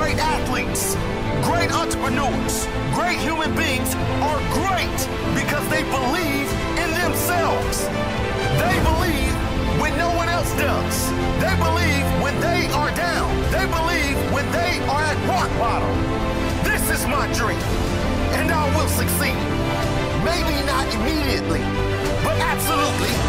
Great athletes, great entrepreneurs, great human beings are great because they believe in themselves. They believe when no one else does. They believe when they are down. They believe when they are at rock bottom. This is my dream, and I will succeed. Maybe not immediately, but absolutely